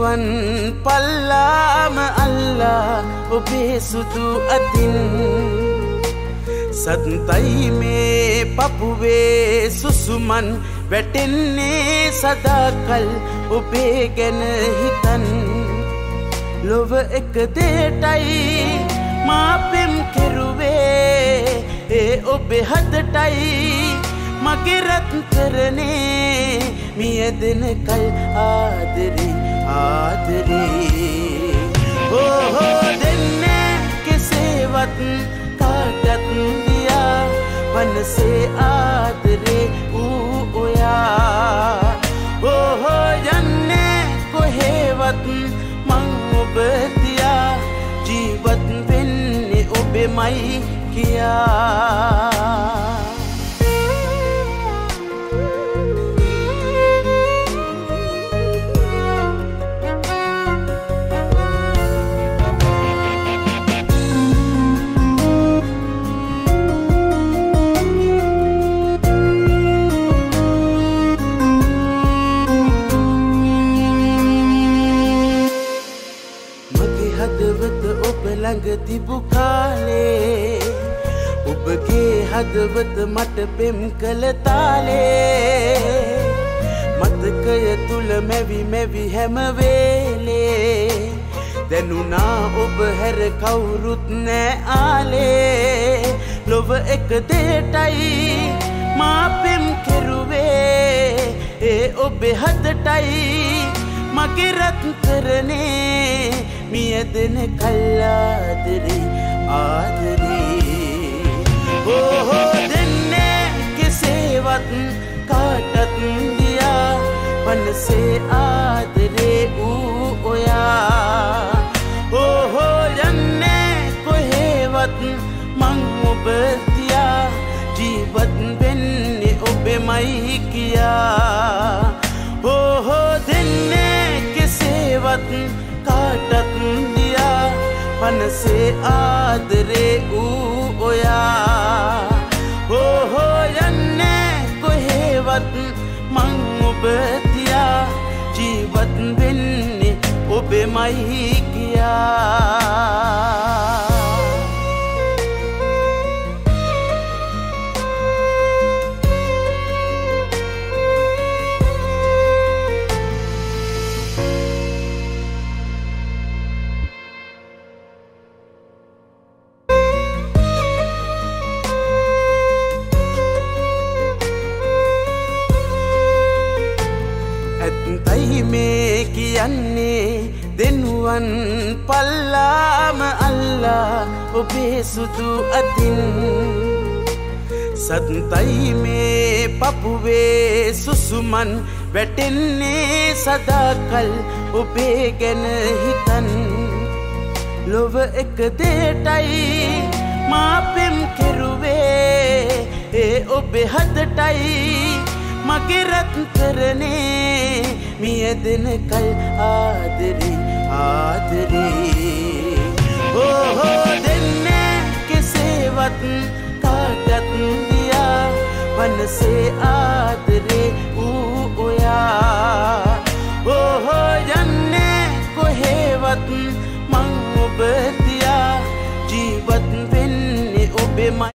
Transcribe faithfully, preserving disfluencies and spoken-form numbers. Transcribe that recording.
දෙනුවන් පල්ලාම අල්ලා ඔබේ සුදු අතින් සත්තයි මේ පපුවේ සුසුමන් වැටෙන්නේ සදාකල් ඔබේ ගැන හිතන් ලොව එක දෙයටයි මා පෙම් කෙරුවේ ඒ ඔබේ හදටයි මගේ රත්තරනේ මියදෙන කල් ආදරේ ආදරේ ඕහෝ දෙන්නේ කෙසේවත් කාටත් දියා මනසේ ආදරේ ඌ ඔයා ඕහෝ යන්නේ කොහෙවත් මං ඔබ දියා ජීවත් වෙන්නේ ඔබෙමයි කියා හදවත ඔබ ළඟ තිබු කාලේ ඔබගේ හදවත මට පෙම් කළ තාලේ මතකය තුල මැවි මැවි හැම වේලේ දැනුණා ඔබ හැර කවුරුත් නෑ ආලේ ලොව එක දෙයටයි මා පෙම් කෙරුවේ ඒ ඔබේ හදටයි මගේ රත්තරනේ මියදෙන කල් ආදරේ ආදරේ ඕහෝ දෙන්නේ කෙසේවත් කාටත් දියා මනසේ ආදරේ ඌ ඔයා ඕහෝ යන්නේ කොහෙවත් මං ඔබ දියා ජීවත් වෙන්නේ ඔබෙමයි කියා ඕහෝ දෙන්නේ කෙසේවත් කාටත් දියා මනසේ ආදරේ ඌ ඔයා ඕහෝ යන්නේ කොහෙවත් මං ඔබ දියා ජීවත් වෙන්නේ ඔබෙමයි කියා ඇත්තයි මේ කියන්නේ දෙනුවන් පල්ලාම අල්ලා ඔබේ සුදු අතින් සත්තයි මේ පපුවේ සුසුමන් වැටෙන්නේ සදාකල් ඔබේ ගැන හිතන් ලොව එක දෙයටයි මා පෙම් කෙරුවේ ඒ ඔබේ හදටයි මගේ රත්තරනේ මියදෙන කල් ආදරේ ආදරේ ඕහෝ දෙන්නේ කෙසේවත් කාටත් දියා මනසේ ආදරේ ඌ ඔයා ඕහෝ යන්නේ කොහෙවත් මං ඔබ දියා ජීවත් වෙන්නේ ඔබෙමයි